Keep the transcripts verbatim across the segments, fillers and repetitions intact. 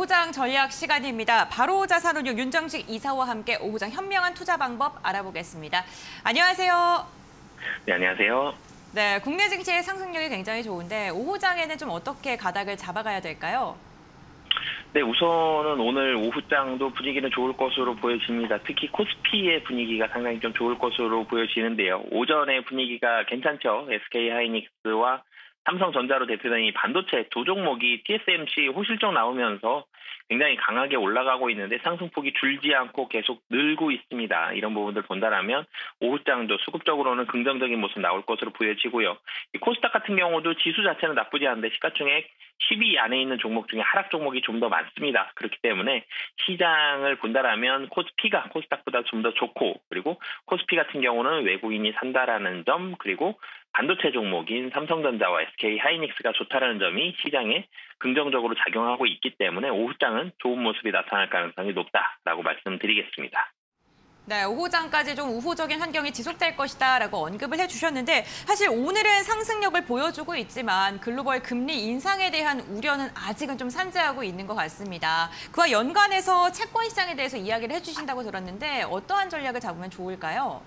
오후장 전략 시간입니다. 바로자산운용 윤정식 이사와 함께 오후장 현명한 투자 방법 알아보겠습니다. 안녕하세요. 네, 안녕하세요. 네, 국내 증시의 상승력이 굉장히 좋은데 오후장에는 좀 어떻게 가닥을 잡아가야 될까요? 네, 우선은 오늘 오후장도 분위기는 좋을 것으로 보여집니다. 특히 코스피의 분위기가 상당히 좀 좋을 것으로 보여지는데요. 오전에 분위기가 괜찮죠. 에스케이하이닉스와 삼성전자로 대표된 이 반도체 두 종목이 티에스엠씨 호실적 나오면서 굉장히 강하게 올라가고 있는데 상승폭이 줄지 않고 계속 늘고 있습니다. 이런 부분들 본다라면 오후장도 수급적으로는 긍정적인 모습 나올 것으로 보여지고요. 이 코스닥 같은 경우도 지수 자체는 나쁘지 않은데 시가총액 십 위 안에 있는 종목 중에 하락 종목이 좀 더 많습니다. 그렇기 때문에 시장을 본다라면 코스피가 코스닥보다 좀 더 좋고, 그리고 코스피 같은 경우는 외국인이 산다라는 점, 그리고 반도체 종목인 삼성전자와 에스케이하이닉스가 좋다라는 점이 시장에 긍정적으로 작용하고 있기 때문에 오후장은 좋은 모습이 나타날 가능성이 높다라고 말씀드리겠습니다. 네, 오후장까지 좀 우호적인 환경이 지속될 것이다라고 언급을 해주셨는데 사실 오늘은 상승력을 보여주고 있지만 글로벌 금리 인상에 대한 우려는 아직은 좀 산재하고 있는 것 같습니다. 그와 연관해서 채권 시장에 대해서 이야기를 해주신다고 들었는데 어떠한 전략을 잡으면 좋을까요?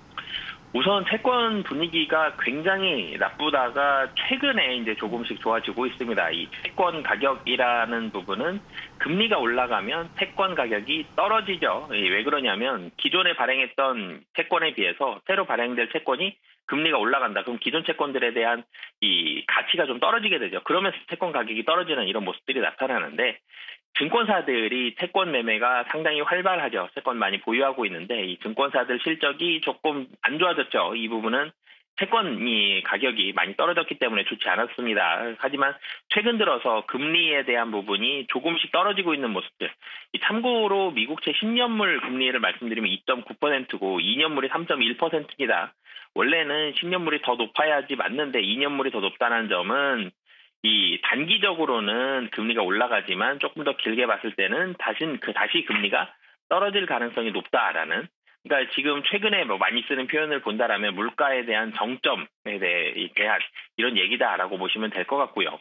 우선 채권 분위기가 굉장히 나쁘다가 최근에 이제 조금씩 좋아지고 있습니다. 이 채권 가격이라는 부분은 금리가 올라가면 채권 가격이 떨어지죠. 왜 그러냐면 기존에 발행했던 채권에 비해서 새로 발행될 채권이 금리가 올라간다. 그럼 기존 채권들에 대한 이 가치가 좀 떨어지게 되죠. 그러면서 채권 가격이 떨어지는 이런 모습들이 나타나는데 증권사들이 채권 매매가 상당히 활발하죠. 채권 많이 보유하고 있는데 이 증권사들 실적이 조금 안 좋아졌죠. 이 부분은 채권이 가격이 많이 떨어졌기 때문에 좋지 않았습니다. 하지만 최근 들어서 금리에 대한 부분이 조금씩 떨어지고 있는 모습들. 참고로 미국채 십 년물 금리를 말씀드리면 이 점 구 퍼센트고 이 년물이 삼 점 일 퍼센트입니다. 원래는 십 년물이 더 높아야지 맞는데 이 년물이 더 높다는 점은 이 단기적으로는 금리가 올라가지만 조금 더 길게 봤을 때는 다시 그 다시 금리가 떨어질 가능성이 높다라는. 그러니까 지금 최근에 뭐 많이 쓰는 표현을 본다라면 물가에 대한 정점에 대한 이런 얘기다라고 보시면 될 것 같고요.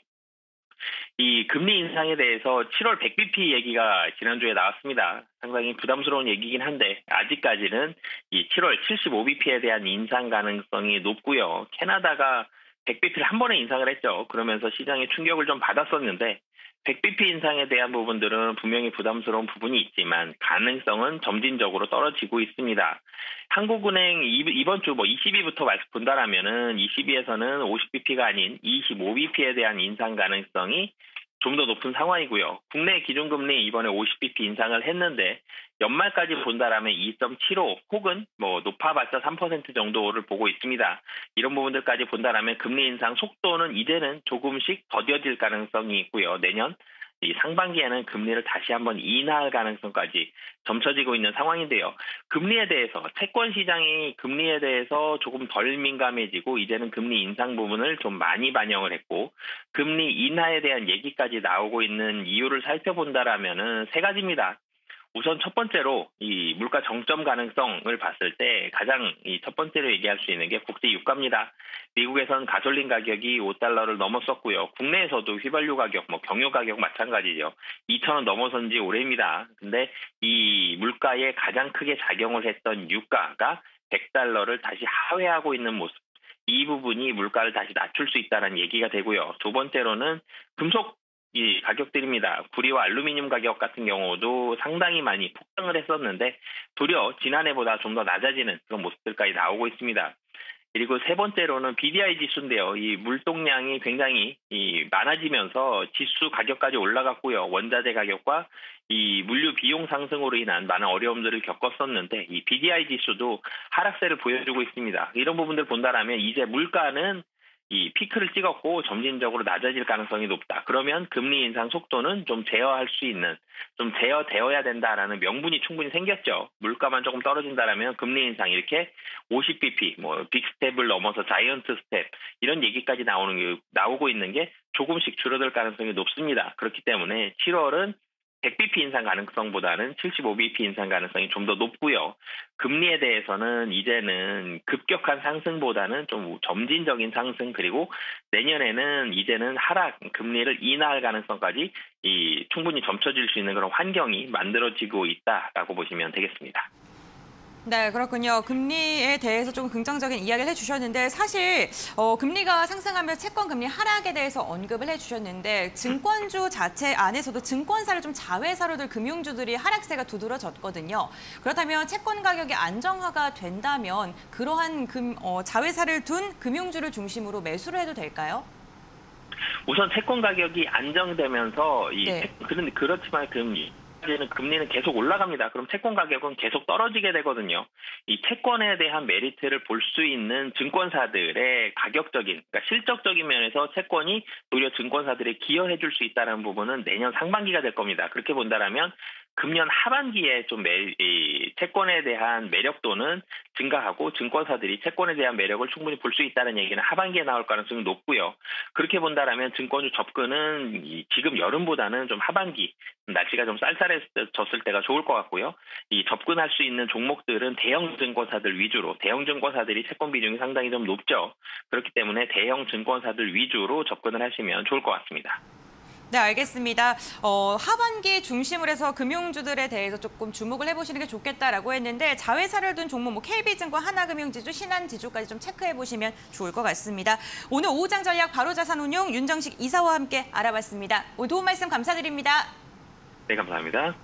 이 금리 인상에 대해서 칠월 백 비피 얘기가 지난주에 나왔습니다. 상당히 부담스러운 얘기긴 한데 아직까지는 이 칠월 칠십오 비피에 대한 인상 가능성이 높고요. 캐나다가 백 비피를 한 번에 인상을 했죠. 그러면서 시장에 충격을 좀 받았었는데 백 비피 인상에 대한 부분들은 분명히 부담스러운 부분이 있지만 가능성은 점진적으로 떨어지고 있습니다. 한국은행 이번 주 뭐 이십 위부터 말씀 본다라면은 이십 위에서는 오십 비피가 아닌 이십오 비피에 대한 인상 가능성이 좀 더 높은 상황이고요. 국내 기준금리 이번에 오십 비피 인상을 했는데 연말까지 본다라면 이 점 칠오 혹은 뭐 높아봤자 삼 퍼센트 정도를 보고 있습니다. 이런 부분들까지 본다라면 금리 인상 속도는 이제는 조금씩 더뎌질 가능성이 있고요. 내년 이 상반기에는 금리를 다시 한번 인하할 가능성까지 점쳐지고 있는 상황인데요. 금리에 대해서 채권 시장이 금리에 대해서 조금 덜 민감해지고 이제는 금리 인상 부분을 좀 많이 반영을 했고 금리 인하에 대한 얘기까지 나오고 있는 이유를 살펴본다라면은 세 가지입니다. 우선 첫 번째로 이 물가 정점 가능성을 봤을 때 가장 이 첫 번째로 얘기할 수 있는 게 국제 유가입니다. 미국에선 가솔린 가격이 오 달러를 넘었었고요. 국내에서도 휘발유 가격, 뭐 경유 가격 마찬가지죠. 이천 원 넘어선 지 오래입니다. 근데 이 물가에 가장 크게 작용을 했던 유가가 백 달러를 다시 하회하고 있는 모습. 이 부분이 물가를 다시 낮출 수 있다는 얘기가 되고요. 두 번째로는 금속 이 가격들입니다. 구리와 알루미늄 가격 같은 경우도 상당히 많이 폭등을 했었는데 도리어 지난해보다 좀 더 낮아지는 그런 모습들까지 나오고 있습니다. 그리고 세 번째로는 비디아이 지수인데요. 이 물동량이 굉장히 이 많아지면서 지수 가격까지 올라갔고요. 원자재 가격과 이 물류 비용 상승으로 인한 많은 어려움들을 겪었었는데 이 비디아이 지수도 하락세를 보여주고 있습니다. 이런 부분들 본다라면 이제 물가는 이 피크를 찍었고 점진적으로 낮아질 가능성이 높다. 그러면 금리 인상 속도는 좀 제어할 수 있는, 좀 제어되어야 된다라는 명분이 충분히 생겼죠. 물가만 조금 떨어진다라면 금리 인상 이렇게 오십 비피, 뭐 빅스텝을 넘어서 자이언트 스텝 이런 얘기까지 나오는 게 나오고 있는 게 조금씩 줄어들 가능성이 높습니다. 그렇기 때문에 칠월은 백 비피 인상 가능성보다는 칠십오 비피 인상 가능성이 좀 더 높고요. 금리에 대해서는 이제는 급격한 상승보다는 좀 점진적인 상승, 그리고 내년에는 이제는 하락, 금리를 인하할 가능성까지 이 충분히 점쳐질 수 있는 그런 환경이 만들어지고 있다라고 보시면 되겠습니다. 네, 그렇군요. 금리에 대해서 좀 긍정적인 이야기를 해주셨는데 사실 어, 금리가 상승하면 채권 금리 하락에 대해서 언급을 해주셨는데 증권주 자체 안에서도 증권사를 좀 자회사로 들 금융주들이 하락세가 두드러졌거든요. 그렇다면 채권 가격이 안정화가 된다면 그러한 금, 어, 자회사를 둔 금융주를 중심으로 매수를 해도 될까요? 우선 채권 가격이 안정되면서 이 네. 채- 그런데 그렇지만 금리 이제는 금리는 계속 올라갑니다. 그럼 채권 가격은 계속 떨어지게 되거든요. 이 채권에 대한 메리트를 볼 수 있는 증권사들의 가격적인, 그러니까 실적적인 면에서 채권이 오히려 증권사들에 기여해 줄 수 있다는 부분은 내년 상반기가 될 겁니다. 그렇게 본다라면 금년 하반기에 좀 매, 이 채권에 대한 매력도는 증가하고 증권사들이 채권에 대한 매력을 충분히 볼 수 있다는 얘기는 하반기에 나올 가능성이 높고요. 그렇게 본다라면 증권주 접근은 이 지금 여름보다는 좀 하반기 날씨가 좀 쌀쌀해졌을 때가 좋을 것 같고요. 이 접근할 수 있는 종목들은 대형 증권사들 위주로, 대형 증권사들이 채권 비중이 상당히 좀 높죠. 그렇기 때문에 대형 증권사들 위주로 접근을 하시면 좋을 것 같습니다. 네, 알겠습니다. 어, 하반기 중심으로 해서 금융주들에 대해서 조금 주목을 해보시는 게 좋겠다라고 했는데 자회사를 둔 종목, 뭐 케이비증권, 하나금융지주, 신한지주까지 좀 체크해보시면 좋을 것 같습니다. 오늘 오후장 전략 바로자산운용 윤정식 이사와 함께 알아봤습니다. 오늘 도움 말씀 감사드립니다. 네, 감사합니다.